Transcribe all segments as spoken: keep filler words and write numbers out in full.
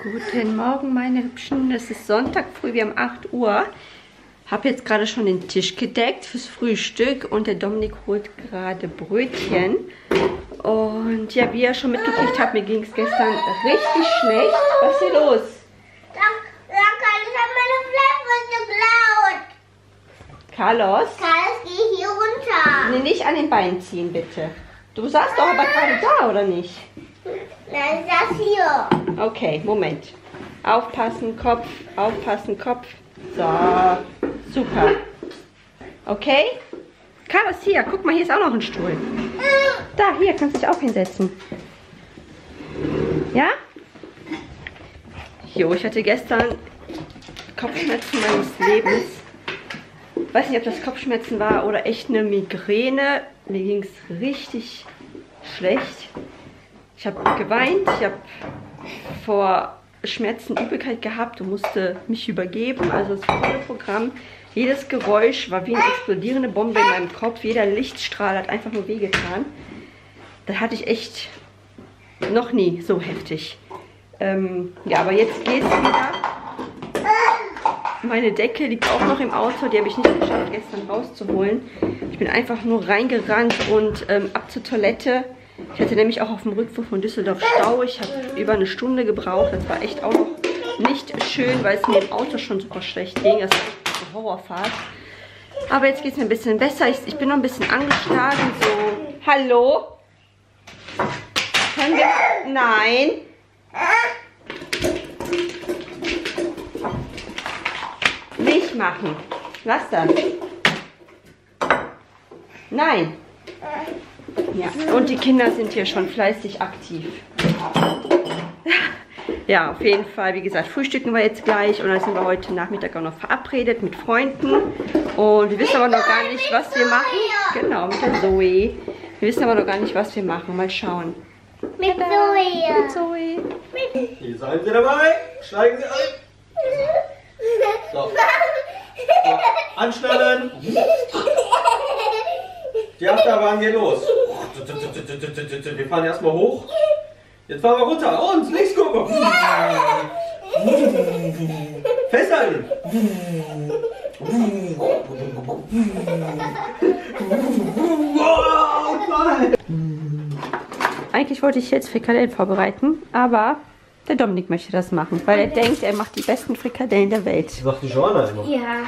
Guten Morgen, meine Hübschen. Es ist Sonntag früh, wir haben acht Uhr. Habe jetzt gerade schon den Tisch gedeckt fürs Frühstück und der Dominik holt gerade Brötchen. Und ja, wie ihr schon mitgekriegt habt, mir ging es gestern richtig schlecht. Was ist hier los? Ich habe meine Fleischwurst geklaut. Carlos? Carlos, geh hier runter. Nee, nicht an den Beinen ziehen, bitte. Du saßt doch aber gerade da, oder nicht? Nein, das hier. Okay, Moment. Aufpassen, Kopf, aufpassen, Kopf. So, super. Okay? Carlos, hier, guck mal, hier ist auch noch ein Stuhl. Da, hier, kannst du dich auch hinsetzen. Ja? Jo, ich hatte gestern Kopfschmerzen meines Lebens. Ich weiß nicht, ob das Kopfschmerzen war oder echt eine Migräne. Mir ging es richtig schlecht. Ich habe geweint, ich habe vor Schmerzen Übelkeit gehabt und musste mich übergeben. Also das volle Programm. Jedes Geräusch war wie eine explodierende Bombe in meinem Kopf. Jeder Lichtstrahl hat einfach nur wehgetan. Das hatte ich echt noch nie so heftig. Ähm, ja, aber jetzt geht's wieder. Meine Decke liegt auch noch im Auto. Die habe ich nicht geschafft, gestern rauszuholen. Ich bin einfach nur reingerannt und ähm, ab zur Toilette. Ich hatte nämlich auch auf dem Rückweg von Düsseldorf Stau. Ich habe über eine Stunde gebraucht. Das war echt auch noch nicht schön, weil es mir im Auto schon super schlecht ging. Das war echt eine Horrorfahrt. Aber jetzt geht es mir ein bisschen besser. Ich, ich bin noch ein bisschen angeschlagen. So, hallo? Können wir... Nein. Nicht machen. Was dann? Nein. Ja, und die Kinder sind hier schon fleißig aktiv. Ja, auf jeden Fall, wie gesagt, frühstücken wir jetzt gleich und dann sind wir heute Nachmittag auch noch verabredet mit Freunden. Und wir wissen aber noch gar nicht, was wir machen. Genau, mit der Zoe. Wir wissen aber noch gar nicht, was wir machen. Mal schauen. Mit Zoe. Mit Zoe. Hier seid ihr dabei. Steigen Sie ein. So. So. Anschnallen. Die Achterbahn geht los. Wir fahren erstmal hoch. Jetzt fahren wir runter. Und links gucken. Festhalten. Eigentlich wollte ich jetzt Frikadellen vorbereiten, aber der Dominik möchte das machen, weil er denkt, er macht die besten Frikadellen der Welt. Sagt die Joanna immer. Ja.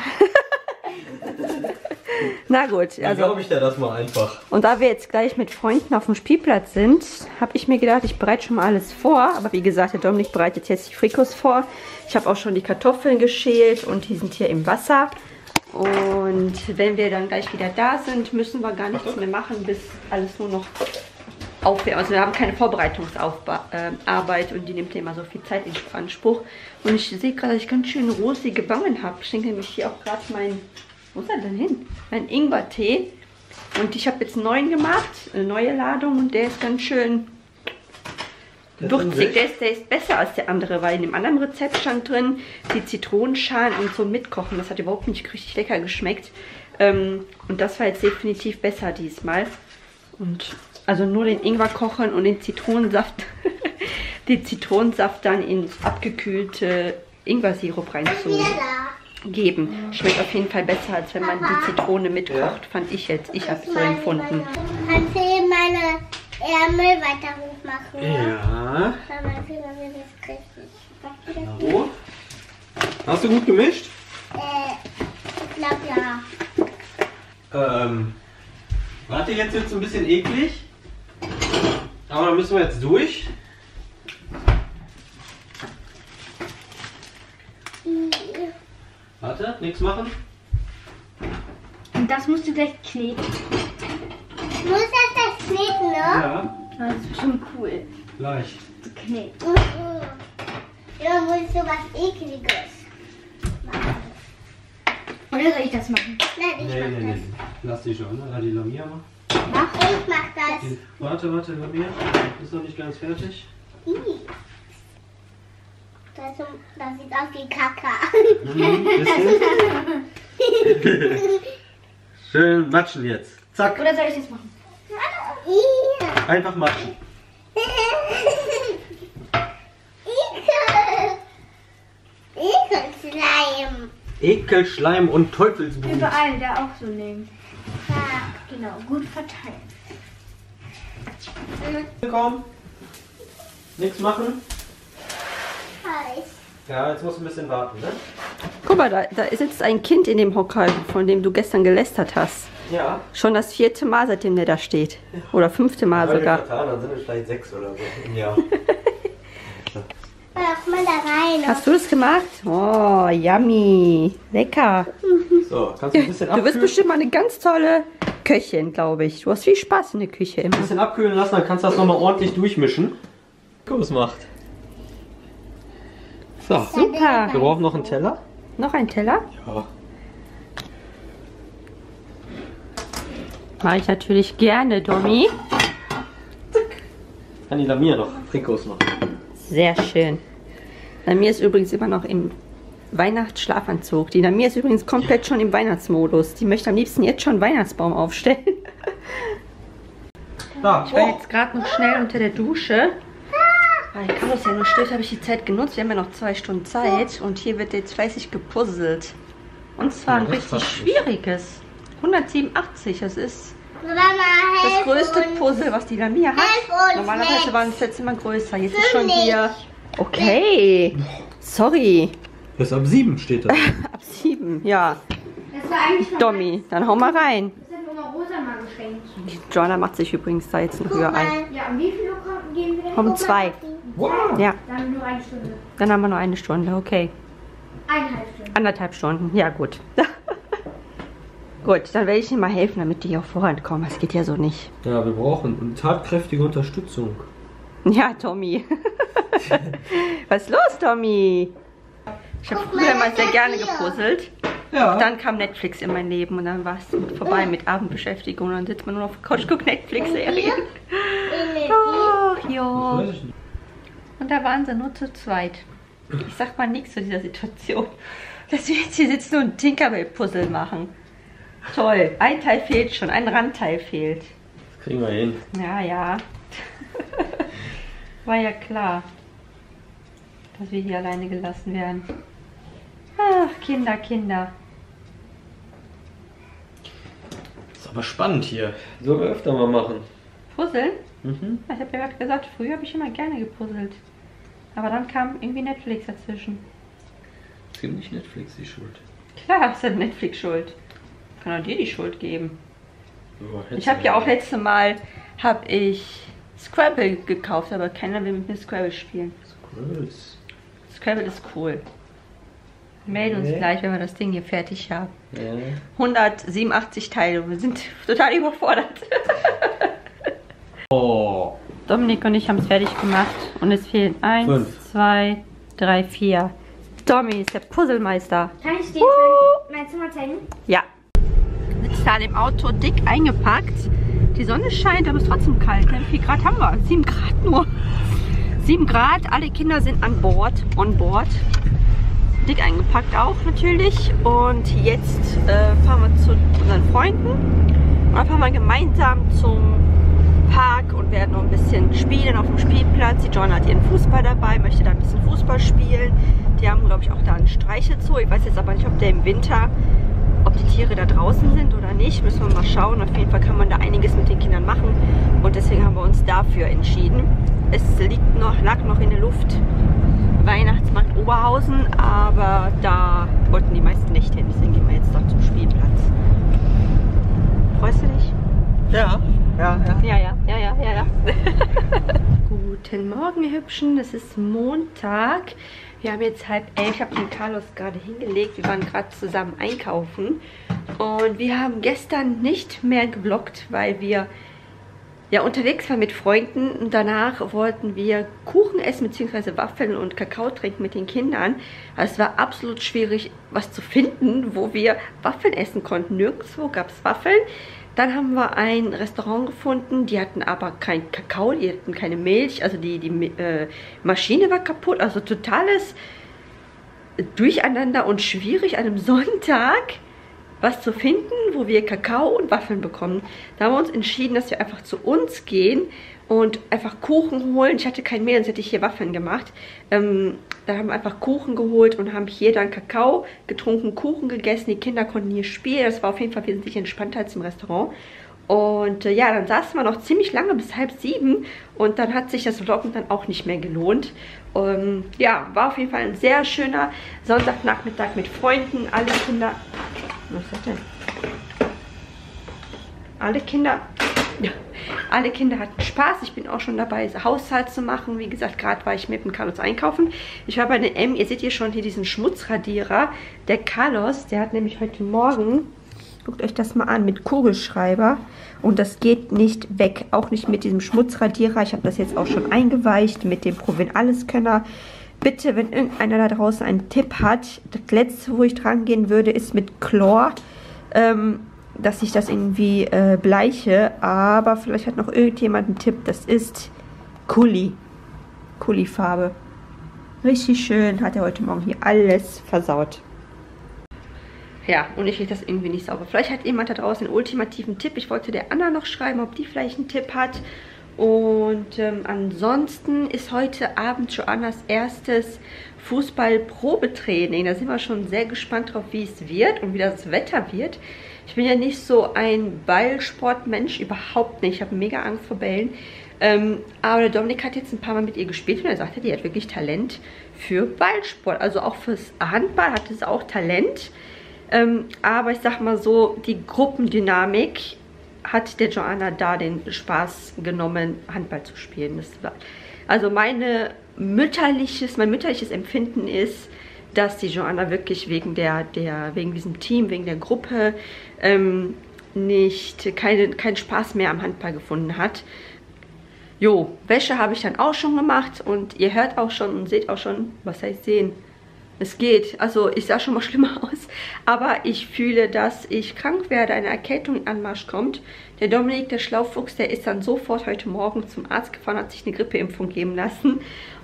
Na gut, Dann also... glaube ich dir das mal einfach. Und da wir jetzt gleich mit Freunden auf dem Spielplatz sind, habe ich mir gedacht, ich bereite schon mal alles vor. Aber wie gesagt, der Dominik bereitet jetzt die Frikos vor. Ich habe auch schon die Kartoffeln geschält und die sind hier im Wasser. Und wenn wir dann gleich wieder da sind, müssen wir gar nichts mehr machen, bis alles nur noch aufwärmen. Also wir haben keine Vorbereitungsarbeit und die nimmt ja immer so viel Zeit in Anspruch. Und ich sehe gerade, dass ich ganz schön rosige Wangen habe. Ich denke nämlich hier auch gerade mein... Wo ist er denn hin? Mein Ingwertee. Und ich habe jetzt einen neuen gemacht, eine neue Ladung. Und der ist ganz schön würzig. Der ist, der ist besser als der andere, weil in dem anderen Rezept stand drin, die Zitronenschalen und so mitkochen. Das hat überhaupt nicht richtig lecker geschmeckt. Ähm, und das war jetzt definitiv besser diesmal. Und also nur den Ingwer kochen und den Zitronensaft, den Zitronensaft dann ins abgekühlte Ingwersirup reinzu. Geben. Schmeckt auf jeden Fall besser, als wenn man die Zitrone mitkocht, ja. Fand ich jetzt. Ich habe es so empfunden. Kannst du meine Ärmel weiter hoch machen? Ja. Ja. So. Hast du gut gemischt? Äh, ich glaube ja. Ähm, warte, jetzt wird es ein bisschen eklig. Aber da müssen wir jetzt durch. Warte, nichts machen. Und das musst du gleich kneten. Muss das das kneten, ne? Ja, Das ist schon cool. gleich. Zu kneten. Mhm. Ja, musst du was Ekliges machen. Oder soll ich das machen? Nein, ich Nee, mach nee, nee. das. Lass die schon, ne? Die Lamia mal. Mach, ich mach das. Die, warte, warte, Lamia. Ist noch nicht ganz fertig. Ih. Das, das sieht aus wie Kaka. Mhm, bisschen. Schön matschen jetzt. Zack. Oder soll ich das machen? Ih. Einfach matschen. Ekel. Ekel, Schleim und Teufelsblut. Überall da auch so nehmen. Ja. Genau, gut verteilen. Komm. Nichts machen. Heiß. Ja, jetzt musst du ein bisschen warten, ne? Guck mal, da, da sitzt ein Kind in dem Hocker, von dem du gestern gelästert hast. Ja. Schon das vierte Mal, seitdem der da steht. Oder fünfte Mal Weil sogar. wir vertan, dann sind es vielleicht sechs oder so im Jahr. Mach mal da rein. Hast du das gemacht? Oh, yummy. Lecker. So, kannst du ein bisschen Du wirst abkühlen, bestimmt mal eine ganz tolle Köchin, glaube ich. Du hast viel Spaß in der Küche immer. ein bisschen abkühlen lassen, dann kannst du das nochmal ordentlich durchmischen. Guck, was macht. So, Super. wir brauchen noch einen Teller. Noch ein Teller? Ja. Mache ich natürlich gerne, Domi. Kann die Lamia noch Trikots machen. Sehr schön. Lamia ist übrigens immer noch im Weihnachtsschlafanzug. Die Lamia ist übrigens komplett schon im Weihnachtsmodus. Die möchte am liebsten jetzt schon einen Weihnachtsbaum aufstellen. Da, Ich war jetzt gerade noch schnell unter der Dusche. Weil Carlos ja nur steht, habe ich die Zeit genutzt. Wir haben ja noch zwei Stunden Zeit. Und hier wird jetzt fleißig gepuzzelt. Und zwar ein Ja, das richtig passt nicht. schwieriges. hundertsiebenundachtzig, das ist Mama, das helf größte uns. Puzzle, was die Lamia hat. Helf uns Normalerweise nicht. waren es jetzt immer größer. Jetzt ist Für schon mich. hier... Okay. Sorry. bis ab sieben steht da. Ab sieben, ja. Das war eigentlich von Dommi, dann hau mal rein. Das hat Oma Rosa mal geschenkt. Joanna macht sich übrigens da jetzt noch Guck höher mal. ein. Ja, um wie viel Uhr kommen- gehen wir denn? Um zwei. Wow. Ja, Dann nur eine Stunde. dann haben wir nur eine Stunde, okay. Eineinhalb Stunden. Anderthalb Stunden, ja gut. Gut, dann werde ich Ihnen mal helfen, damit die hier auch vorankommen. Das geht ja so nicht. Ja, wir brauchen eine tatkräftige Unterstützung. Ja, Tommy. Was ist los, Tommy? Ich habe Guck mal, früher mal das sehr ist gerne hier. gepuzzelt. Ja. Dann kam Netflix in mein Leben und dann war es vorbei mit Abendbeschäftigung. Und dann sitzt man nur auf der Couch, guckt Netflix-Serien. Ach, ja. Weiß ich nicht. Und da waren sie nur zu zweit. Ich sag mal nichts zu dieser Situation. Dass wir jetzt hier sitzen und ein Tinkerbell-Puzzle machen. Toll. Ein Teil fehlt schon, ein Randteil fehlt. Das kriegen wir hin. Ja, ja. War ja klar, dass wir hier alleine gelassen werden. Ach, Kinder, Kinder. Ist aber spannend hier. Sollen wir öfter mal machen. Puzzeln? Mhm. Ich habe ja gerade gesagt, früher habe ich immer gerne gepuzzelt. Aber dann kam irgendwie Netflix dazwischen. Es gibt nicht Netflix die Schuld. Klar, ist ja Netflix schuld. Kann auch dir die Schuld geben. Oh, Ich habe ja auch letzte Mal habe ich Scrabble gekauft, aber keiner will mit mir Scrabble spielen. Groß. Scrabble ist cool. Wir melden uns Nee. gleich, wenn wir das Ding hier fertig haben. Ja. hundertsiebenundachtzig Teile. Wir sind total überfordert. Oh. Dominik und ich haben es fertig gemacht und es fehlen eins, Fünf. zwei, drei, vier. Domi ist der Puzzlemeister. Kann ich dir Uh. mein Zimmer zeigen? Ja. Sitzt da im Auto dick eingepackt. Die Sonne scheint, aber es ist trotzdem kalt. Ne? Wie viel Grad haben wir? sieben Grad nur. sieben Grad, alle Kinder sind an Bord, on Board. Dick eingepackt auch natürlich. Und jetzt äh, fahren wir zu unseren Freunden. Und dann fahren wir gemeinsam zum Park und werden noch ein bisschen spielen auf dem Spielplatz. Die Joanna hat ihren Fußball dabei, möchte da ein bisschen Fußball spielen. Die haben, glaube ich, auch da einen Streichelzoo. Ich weiß jetzt aber nicht, ob der im Winter, ob die Tiere da draußen sind oder nicht. Müssen wir mal schauen. Auf jeden Fall kann man da einiges mit den Kindern machen. Und deswegen haben wir uns dafür entschieden. Es liegt noch, lag noch in der Luft Weihnachtsmarkt Oberhausen, aber da wollten die meisten nicht hin. Deswegen gehen wir jetzt doch zum Spielplatz. Freust du dich? Ja. Ja, ja. Ja, ja, ja, ja, ja, ja. Guten Morgen, ihr Hübschen. Es ist Montag. Wir haben jetzt halb elf. Ich habe den Carlos gerade hingelegt. Wir waren gerade zusammen einkaufen. Und wir haben gestern nicht mehr gevloggt, weil wir ja unterwegs waren mit Freunden. Und danach wollten wir Kuchen essen, beziehungsweise Waffeln und Kakao trinken mit den Kindern. Also es war absolut schwierig, was zu finden, wo wir Waffeln essen konnten. Nirgendwo gab es Waffeln. Dann haben wir ein Restaurant gefunden, die hatten aber kein Kakao, die hatten keine Milch, also die, die äh, Maschine war kaputt, also totales Durcheinander und schwierig an einem Sonntag was zu finden, wo wir Kakao und Waffeln bekommen. Da haben wir uns entschieden, dass wir einfach zu uns gehen und einfach Kuchen holen. Ich hatte kein Mehl, sonst hätte ich hier Waffeln gemacht. Ähm, Da haben wir einfach Kuchen geholt und haben hier dann Kakao getrunken, Kuchen gegessen. Die Kinder konnten hier spielen. Das war auf jeden Fall wesentlich entspannter als im Restaurant. Und äh, ja, dann saßen wir noch ziemlich lange, bis halb sieben. Und dann hat sich das Vloggen dann auch nicht mehr gelohnt. Ähm, ja, war auf jeden Fall ein sehr schöner Sonntagnachmittag mit Freunden. Alle Kinder... Was ist das denn? Alle Kinder... Alle Kinder hatten Spaß. Ich bin auch schon dabei, Haushalt zu machen. Wie gesagt, gerade war ich mit dem Carlos einkaufen. Ich war bei der M. Ihr seht hier schon hier diesen Schmutzradierer. Der Carlos, der hat nämlich heute Morgen... Guckt euch das mal an, mit Kugelschreiber. Und das geht nicht weg. Auch nicht mit diesem Schmutzradierer. Ich habe das jetzt auch schon eingeweicht mit dem Provin Alleskönner. Bitte, wenn irgendeiner da draußen einen Tipp hat. Das letzte, wo ich dran gehen würde, ist mit Chlor. Ähm, dass ich das irgendwie äh, bleiche. Aber vielleicht hat noch irgendjemand einen Tipp. Das ist Kuli. Kuli-Farbe. Richtig schön. Hat er heute Morgen hier alles versaut. Ja, und ich kriege das irgendwie nicht sauber. Vielleicht hat jemand da draußen einen ultimativen Tipp. Ich wollte der Anna noch schreiben, ob die vielleicht einen Tipp hat. Und ähm, ansonsten ist heute Abend Joannas erstes Fußball-Probetraining. Da sind wir schon sehr gespannt drauf, wie es wird und wie das Wetter wird. Ich bin ja nicht so ein Ballsportmensch, überhaupt nicht. Ich habe mega Angst vor Bällen. Ähm, aber der Dominik hat jetzt ein paar Mal mit ihr gespielt und er sagte, die hat wirklich Talent für Ballsport. Also auch fürs Handball hat es auch Talent. Ähm, aber ich sag mal so, die Gruppendynamik hat der Joanna da den Spaß genommen, Handball zu spielen. Das war, also meine mütterliches, mein mütterliches Empfinden ist, dass die Joanna wirklich wegen der, der wegen diesem Team, wegen der Gruppe ähm, nicht keine, keinen Spaß mehr am Handball gefunden hat. Jo, Wäsche habe ich dann auch schon gemacht und ihr hört auch schon und seht auch schon, was heißt sehen. Es geht, also ich sah schon mal schlimmer aus, aber ich fühle, dass ich krank werde, eine Erkältung in Anmarsch kommt. Der Dominik, der Schlaufuchs, der ist dann sofort heute Morgen zum Arzt gefahren, hat sich eine Grippeimpfung geben lassen.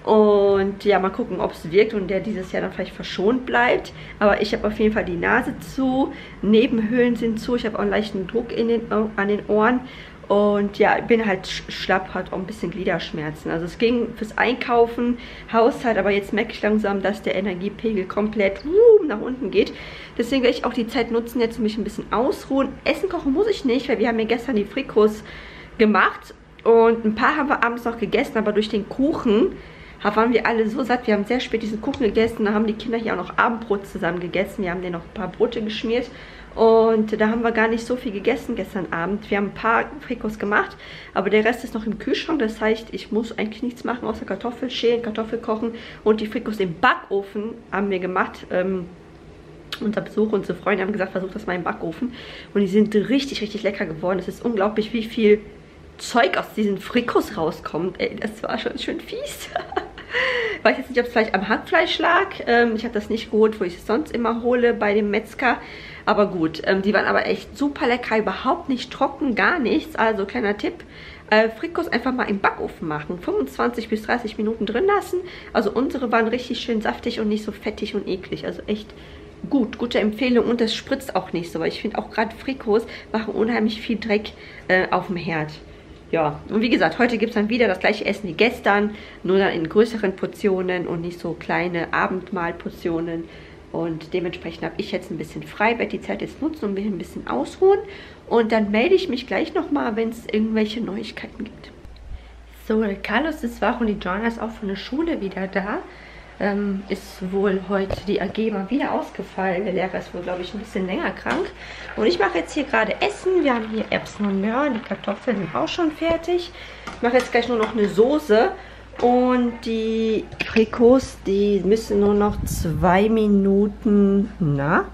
Und ja, mal gucken, ob es wirkt und der dieses Jahr dann vielleicht verschont bleibt. Aber ich habe auf jeden Fall die Nase zu, Nebenhöhlen sind zu, ich habe auch einen leichten Druck in den, an den Ohren. Und ja, ich bin halt schlapp, hat auch ein bisschen Gliederschmerzen. Also es ging fürs Einkaufen, Haushalt, aber jetzt merke ich langsam, dass der Energiepegel komplett uh, nach unten geht. Deswegen werde ich auch die Zeit nutzen, jetzt mich ein bisschen ausruhen. Essen kochen muss ich nicht, weil wir haben ja gestern die Frikos gemacht. Und ein paar haben wir abends noch gegessen, aber durch den Kuchen waren wir alle so satt. Wir haben sehr spät diesen Kuchen gegessen, da haben die Kinder hier auch noch Abendbrot zusammen gegessen. Wir haben denen noch ein paar Brote geschmiert. Und da haben wir gar nicht so viel gegessen gestern Abend. Wir haben ein paar Frikos gemacht, aber der Rest ist noch im Kühlschrank. Das heißt, ich muss eigentlich nichts machen, außer Kartoffeln schälen, Kartoffel kochen. Und die Frikos im Backofen haben wir gemacht. Ähm, unser Besuch, unsere Freunde haben gesagt, versucht das mal im Backofen. Und die sind richtig, richtig lecker geworden. Es ist unglaublich, wie viel Zeug aus diesen Frikos rauskommt. Ey, das war schon schön fies. Ich weiß jetzt nicht, ob es vielleicht am Hackfleisch lag. Ähm, ich habe das nicht geholt, wo ich es sonst immer hole, bei dem Metzger. Aber gut, ähm, die waren aber echt super lecker, überhaupt nicht trocken, gar nichts. Also kleiner Tipp, äh, Frikos einfach mal im Backofen machen. fünfundzwanzig bis dreißig Minuten drin lassen. Also unsere waren richtig schön saftig und nicht so fettig und eklig. Also echt gut, gute Empfehlung. Und das spritzt auch nicht so, weil ich finde auch gerade Frikos machen unheimlich viel Dreck äh, auf dem Herd. Ja, und wie gesagt, heute gibt es dann wieder das gleiche Essen wie gestern, nur dann in größeren Portionen und nicht so kleine Abendmahlportionen. Und dementsprechend habe ich jetzt ein bisschen frei, werde die Zeit jetzt nutzen und mich ein bisschen ausruhen. Und dann melde ich mich gleich nochmal, wenn es irgendwelche Neuigkeiten gibt. So, der Carlos ist wach und die Joanna ist auch von der Schule wieder da. Ähm, ist wohl heute die A G mal wieder ausgefallen. Der Lehrer ist wohl, glaube ich, ein bisschen länger krank. Und ich mache jetzt hier gerade Essen. Wir haben hier Erbsen und Möhren. Die Kartoffeln sind auch schon fertig. Ich mache jetzt gleich nur noch eine Soße. Und die Frikos, die müssen nur noch zwei Minuten, na?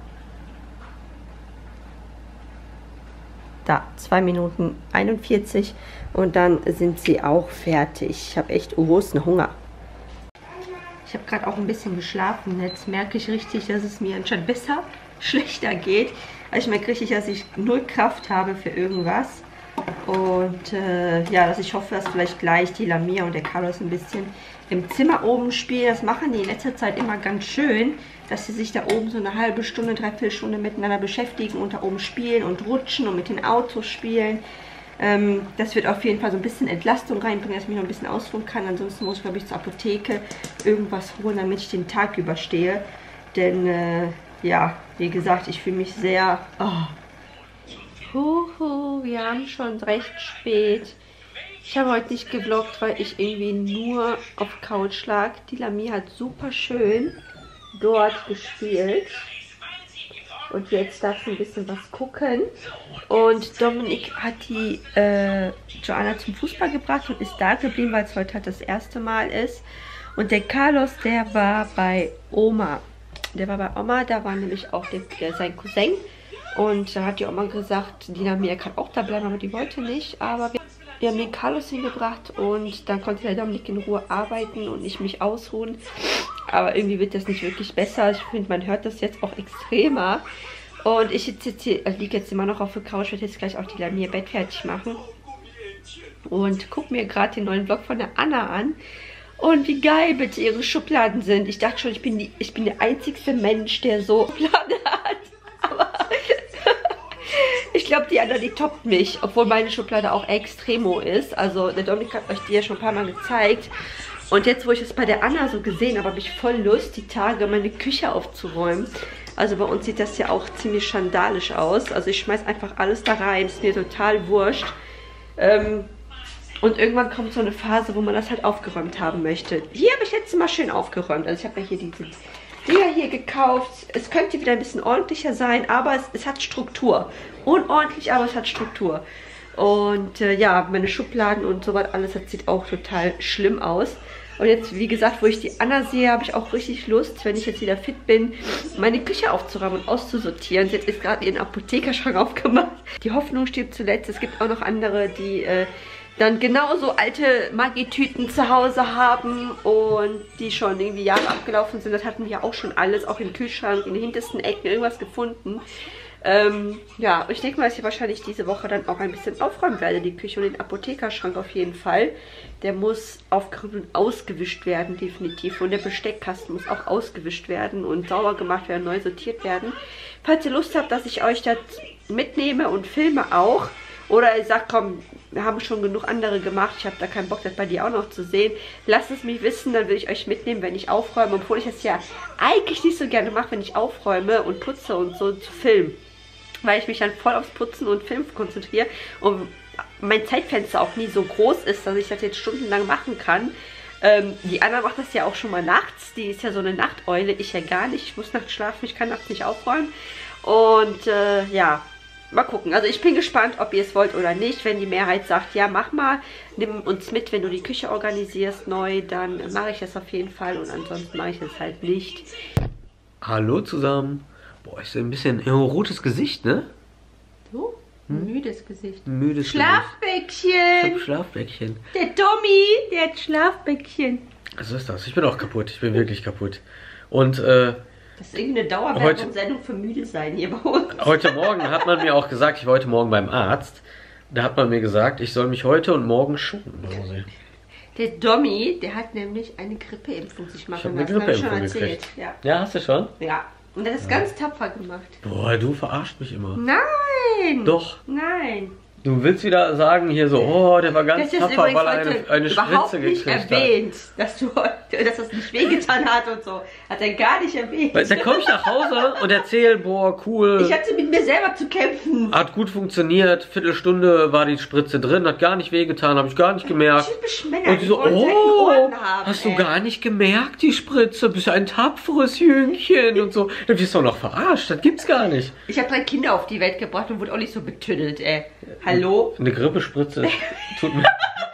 Da, zwei Minuten einundvierzig und dann sind sie auch fertig. Ich habe echt großen Hunger. Ich habe gerade auch ein bisschen geschlafen. Jetzt merke ich richtig, dass es mir anscheinend besser, schlechter geht. Also ich merke richtig, dass ich null Kraft habe für irgendwas. Und äh, ja, dass ich hoffe, dass vielleicht gleich die Lamia und der Carlos ein bisschen im Zimmer oben spielen. Das machen die in letzter Zeit immer ganz schön, dass sie sich da oben so eine halbe Stunde, dreiviertel Stunde miteinander beschäftigen und da oben spielen und rutschen und mit den Autos spielen. Ähm, das wird auf jeden Fall so ein bisschen Entlastung reinbringen, dass ich mich noch ein bisschen ausruhen kann. Ansonsten muss ich, glaube ich, zur Apotheke irgendwas holen, damit ich den Tag überstehe. Denn, äh, ja, wie gesagt, ich fühle mich sehr... Oh. Huhu, wir haben schon recht spät. Ich habe heute nicht gevloggt, weil ich irgendwie nur auf Couch lag. Die Lamie hat super schön dort gespielt. Und jetzt darf sie ein bisschen was gucken. Und Dominik hat die äh, Joanna zum Fußball gebracht und ist da geblieben, weil es heute halt das erste Mal ist. Und der Carlos, der war bei Oma. Der war bei Oma, da war nämlich auch der, der, sein Cousin. Und da hat die Oma gesagt, die Lamia kann auch da bleiben, aber die wollte nicht. Aber wir, wir haben den Carlos hingebracht und dann konnte der Dominik in Ruhe arbeiten und ich mich ausruhen. Aber irgendwie wird das nicht wirklich besser. Ich finde, man hört das jetzt auch extremer. Und ich sitze jetzt hier, liege jetzt immer noch auf der Couch, werde jetzt gleich auch die Lamia Bett fertig machen. Und gucke mir gerade den neuen Vlog von der Anna an. Und wie geil bitte ihre Schubladen sind. Ich dachte schon, ich bin, die, ich bin der einzigste Mensch, der so Schubladen hat. Aber ich glaube, die Anna, die toppt mich. Obwohl meine Schublade auch extremo ist. Also der Dominik hat euch die ja schon ein paar Mal gezeigt. Und jetzt, wo ich es bei der Anna so gesehen habe, habe ich voll Lust, die Tage meine Küche aufzuräumen. Also bei uns sieht das ja auch ziemlich schandalisch aus. Also ich schmeiß einfach alles da rein. Ist mir total wurscht. Ähm... Und irgendwann kommt so eine Phase, wo man das halt aufgeräumt haben möchte. Hier habe ich letztes Mal schön aufgeräumt. Also ich habe ja hier diese Dinger hier gekauft. Es könnte wieder ein bisschen ordentlicher sein, aber es, es hat Struktur. Unordentlich, aber es hat Struktur. Und äh, ja, meine Schubladen und so was alles, das sieht auch total schlimm aus. Und jetzt, wie gesagt, wo ich die Anna sehe, habe ich auch richtig Lust, wenn ich jetzt wieder fit bin, meine Küche aufzuräumen und auszusortieren. Sie hat jetzt gerade ihren Apothekerschrank aufgemacht. Die Hoffnung stirbt zuletzt. Es gibt auch noch andere, die... Äh, dann genauso alte Maggi-Tüten zu Hause haben und die schon irgendwie Jahre abgelaufen sind. Das hatten wir auch schon alles, auch im Kühlschrank, in den hintersten Ecken irgendwas gefunden. Ähm, ja, ich denke mal, dass ich wahrscheinlich diese Woche dann auch ein bisschen aufräumen werde, die Küche und den Apothekerschrank auf jeden Fall. Der muss aufgeräumt und ausgewischt werden, definitiv. Und der Besteckkasten muss auch ausgewischt werden und sauber gemacht werden, neu sortiert werden. Falls ihr Lust habt, dass ich euch das mitnehme und filme auch, oder ihr sagt, komm, wir haben schon genug andere gemacht, ich habe da keinen Bock, das bei dir auch noch zu sehen. Lasst es mich wissen, dann will ich euch mitnehmen, wenn ich aufräume. Obwohl ich das ja eigentlich nicht so gerne mache, wenn ich aufräume und putze und so, zu filmen. Weil ich mich dann voll aufs Putzen und Filmen konzentriere. Und mein Zeitfenster auch nie so groß ist, dass ich das jetzt stundenlang machen kann. Ähm, die Anna macht das ja auch schon mal nachts. Die ist ja so eine Nachteule, ich ja gar nicht. Ich muss nachts schlafen, ich kann nachts nicht aufräumen. Und äh, ja... Mal gucken. Also ich bin gespannt, ob ihr es wollt oder nicht. Wenn die Mehrheit sagt, ja, mach mal, nimm uns mit, wenn du die Küche organisierst neu, dann mache ich das auf jeden Fall und ansonsten mache ich das halt nicht. Hallo zusammen. Boah, ist ein bisschen ein rotes Gesicht, ne? So? Hm? Müdes Gesicht. Müdes Schlafbäckchen. Gesicht. Ich hab Schlafbäckchen. Der Tommy, der hat Schlafbäckchen. So ist das. Ich bin auch kaputt. Ich bin wirklich kaputt. Und, äh... Das ist irgendeine Dauerwerbung-Sendung für müde sein hier bei uns. Heute Morgen hat man mir auch gesagt, ich war heute Morgen beim Arzt, da hat man mir gesagt, ich soll mich heute und morgen schonen. Der Dommy, der hat nämlich eine Grippeimpfung sich machen lassen. Ich habe eine Grippeimpfung gekriegt. Ja. Ja, hast du schon? Ja. Und der ist ja ganz tapfer gemacht. Boah, du verarscht mich immer. Nein! Doch. Nein. Du willst wieder sagen hier so, oh, der war ganz das tapfer, weil er eine, eine Spritze gekriegt hat. erwähnt, dass, du, dass das nicht wehgetan hat und so. Hat er gar nicht erwähnt. Weil, dann komme ich nach Hause und erzähle, boah, cool. Ich hatte mit mir selber zu kämpfen. Hat gut funktioniert, Viertelstunde war die Spritze drin, hat gar nicht wehgetan, habe ich gar nicht gemerkt. Typisch Männer, und die so, oh, haben, hast ey. du gar nicht gemerkt, die Spritze, bist du ein tapferes Jüngchen und so. Dann wirst du doch noch verarscht, das gibt's gar nicht. Ich habe drei Kinder auf die Welt gebracht und wurde auch nicht so betüdelt, ey. Hallo? Eine Grippespritze tut mir...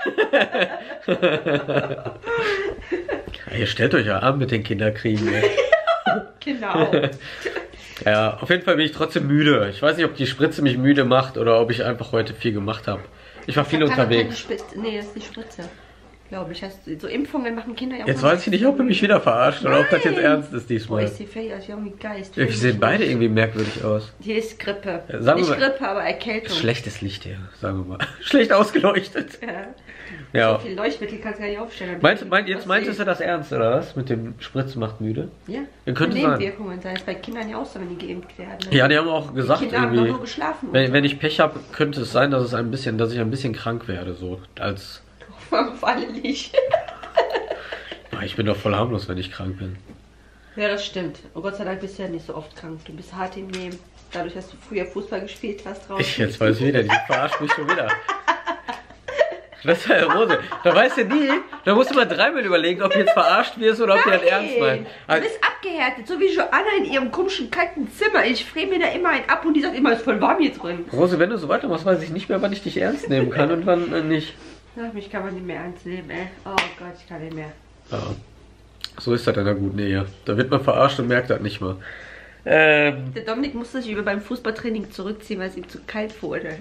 Ihr stellt euch ja an mit den Kinderkriegen. Ey. Genau. Ja, auf jeden Fall bin ich trotzdem müde. Ich weiß nicht, ob die Spritze mich müde macht oder ob ich einfach heute viel gemacht habe. Ich war viel das unterwegs. Nee, das ist die Spritze. Glaube ich. Hast du, so Impfungen machen Kinder ja auch. Jetzt weiß ich nicht, ob er mich wieder verarscht oder ob das jetzt ernst ist Boah, diesmal. ich sehe Faye aus wie Geist. Wir sehen beide irgendwie merkwürdig aus. Hier ist Grippe. Ja, sagen nicht wir mal, Grippe, aber Erkältung. Schlechtes Licht hier, sagen wir mal. Schlecht ausgeleuchtet. Ja. Ja. So viel Leuchtmittel kannst du gar nicht aufstellen. Meint, meint, jetzt meintest du das ernst, oder was? Mit dem Spritzen macht müde? Ja. Ja, könnte sein. Nebenwirkungen sein. Das ist bei Kindern ja auch so, wenn die geimpft werden. Ja, die haben auch gesagt, die Kinder haben doch irgendwie, nur geschlafen. wenn, wenn ich Pech habe, könnte es sein, dass es ein bisschen, dass ich ein bisschen krank werde, so als. Auf alle nicht. Ah, ich bin doch voll harmlos, wenn ich krank bin. Ja, das stimmt. Und Gott sei Dank bist du ja nicht so oft krank. Du bist hart im Nehmen. Dadurch, dass du früher Fußball gespielt hast draußen. Ich jetzt weiß ich wieder, die verarscht mich schon wieder. Das war ja Rose. Da weißt du nie, da musst du mal dreimal überlegen, ob du jetzt verarscht wirst oder ob du das ernst meinst. Du bist abgehärtet, so wie Joanna in ihrem komischen kalten Zimmer. Ich friere mir da immer einen ab und die sagt immer, es ist voll warm hier drin. Rose, wenn du so weitermachst, weiß ich nicht mehr, wann ich dich ernst nehmen kann und wann äh, nicht. Ach, mich kann man nicht mehr ernst nehmen, ey. Oh Gott, ich kann nicht mehr. Ja. So ist das in einer guten Ehe. Da wird man verarscht und merkt das nicht mal. Ähm. Der Dominik musste sich über beim Fußballtraining zurückziehen, weil es ihm zu kalt wurde.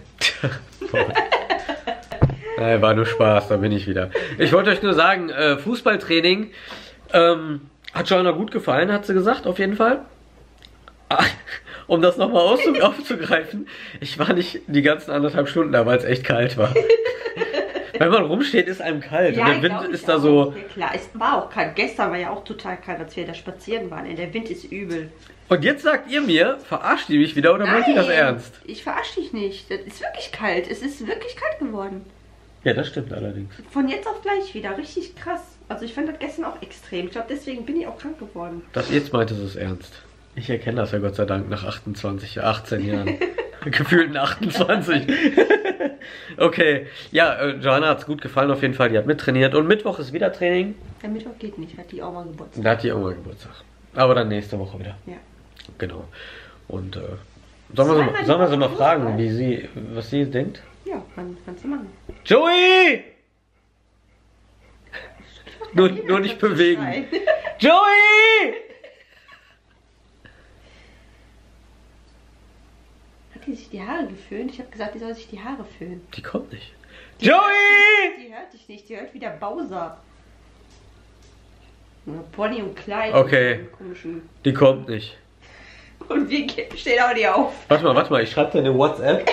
Nein, war nur Spaß, da bin ich wieder. Ich wollte euch nur sagen, äh, Fußballtraining ähm, hat Joanna gut gefallen, hat sie gesagt, auf jeden Fall. Ah, um das nochmal aufzugreifen, ich war nicht die ganzen anderthalb Stunden da, weil es echt kalt war. Wenn man rumsteht, ist einem kalt. Ja, und der Wind glaub, ist da auch. so. Ja, klar, es war auch kalt. Gestern war ja auch total kalt, als wir da spazieren waren. Der Wind ist übel. Und jetzt sagt ihr mir, verarscht ihr mich wieder oder meint ihr das ernst? Ich verarsche dich nicht. Das ist wirklich kalt. Es ist wirklich kalt geworden. Ja, das stimmt allerdings. Von jetzt auf gleich wieder. Richtig krass. Also ich fand das gestern auch extrem. Ich glaube, deswegen bin ich auch krank geworden. Das jetzt meinte es ernst. Ich erkenne das ja Gott sei Dank nach achtundzwanzig, achtzehn Jahren. Gefühlten achtundzwanzig. Okay, ja, äh, Joanna hat es gut gefallen auf jeden Fall. Die hat mittrainiert und Mittwoch ist wieder Training. Der Mittwoch geht nicht, hat die Oma Geburtstag. Da hat die Oma Geburtstag. Aber dann nächste Woche wieder. Ja. Genau. Und äh, sollen wir, so, sollen wir sie mal fragen, wie sie, was sie denkt? Ja, kann, kannst du machen. Joey! nur, nur nicht bewegen. Joey! Hat die sich die Haare geföhnt? Ich habe gesagt, die soll sich die Haare föhnen. Die kommt nicht. Die Joey! Hört, die hört dich nicht, die hört wieder Bowser. Ja, Bonnie und Clyde. Okay. Und so komischen. Die kommt nicht. Und wir stehen auch nicht auf. Warte mal, warte mal, ich schreibe dir eine WhatsApp.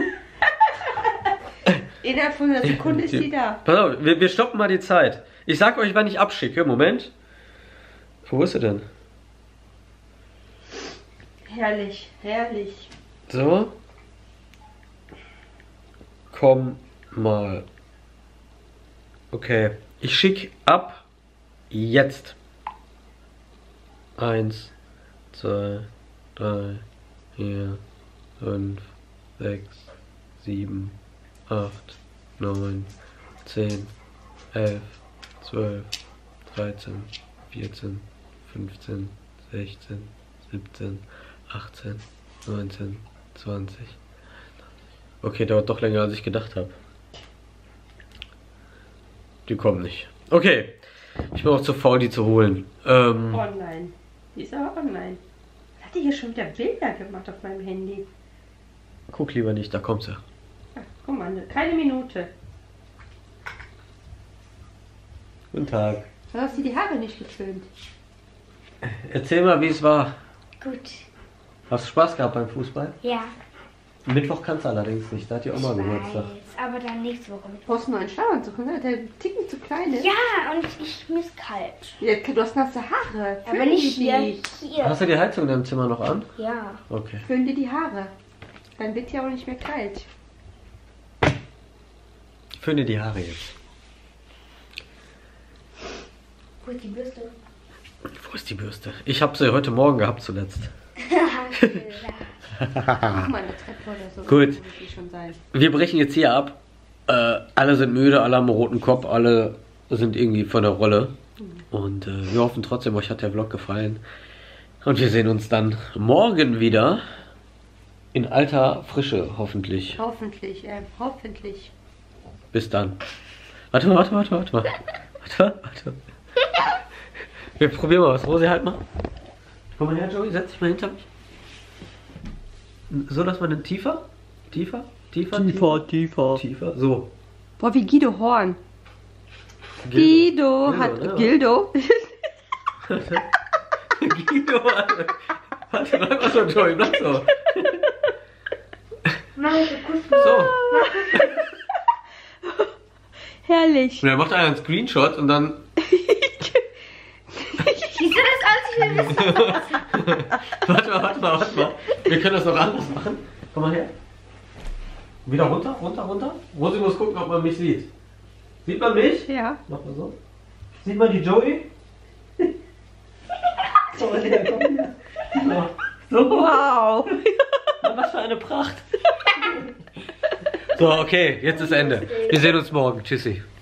Innerhalb von einer Sekunde ist die da. Pass auf, wir, wir stoppen mal die Zeit. Ich sag euch, wann ich abschicke. Moment. Wo ist sie denn? Herrlich, herrlich. So. Komm mal. Okay. Ich schicke ab jetzt. Eins, zwei, drei, vier, fünf, sechs, sieben, acht, neun, zehn, elf, zwölf, dreizehn, vierzehn, fünfzehn, sechzehn, siebzehn, achtzehn, neunzehn, zwanzig. Okay, dauert doch länger als ich gedacht habe. Die kommen nicht. Okay. Ich bin auch zu faul, die zu holen. Ähm, Online. Die ist aber online. Hat die hier schon wieder Bilder gemacht auf meinem Handy? guck lieber nicht, da kommt sie. Ach, guck mal, keine Minute. Guten Tag. Du hast dir die Haare nicht gefilmt. Erzähl mal, wie es war. Gut. Hast du Spaß gehabt beim Fußball? Ja. Mittwoch kannst du allerdings nicht, da hat die Oma Geburtstag. Weiß, aber dann nächste Woche mit. Brauchst du nur einen Schlafanzug, ne? Der ein Ticken zu klein ist. Ja, und ich, mir ist kalt. Ja, du hast nasse Haare. Aber Föhn nicht dir hier. die. Hier. Hast du die Heizung in deinem Zimmer noch an? Ja. Okay. Föhn dir die Haare. Dann wird ja auch nicht mehr kalt. Föhn dir die Haare jetzt. Wo ist die Bürste? Wo ist die Bürste? Ich habe sie heute Morgen gehabt zuletzt. Mach mal eine Treppe oder so. Gut. Das muss die schon sein. Wir brechen jetzt hier ab. Äh, alle sind müde, alle haben einen roten Kopf, alle sind irgendwie von der Rolle. Und äh, wir hoffen trotzdem, euch hat der Vlog gefallen. Und wir sehen uns dann morgen wieder. In alter Frische, hoffentlich. Hoffentlich, äh, hoffentlich. Bis dann. Warte mal, warte mal, warte mal, warte mal. Warte, warte. Wir probieren mal was. Rosi, halt mal. Komm mal her, Joey, setz dich mal hinter mich. So, dass man dann tiefer, tiefer, tiefer, Tiefer, tiefer. tiefer. So. Boah, wie Guido Horn. Gildo. Guido, hat ne? Gildo. Guido, warte. Warte, bleib mal so, Joey, bleib so. Mach ich so kurz. So. Herrlich. Und er macht einen Screenshot und dann... Siehst du das aus? Ich will wissen. Warte mal, warte mal, warte mal. Wir können das noch anders machen. Komm mal her. Wieder runter, runter, runter. Rosi muss gucken, ob man mich sieht. Sieht man mich? Ja. Mach mal so. Sieht man die Joey? Komm mal her, komm her. So. Wow. Was für eine Pracht. So, okay, jetzt ist Ende. Wir sehen uns morgen. Tschüssi.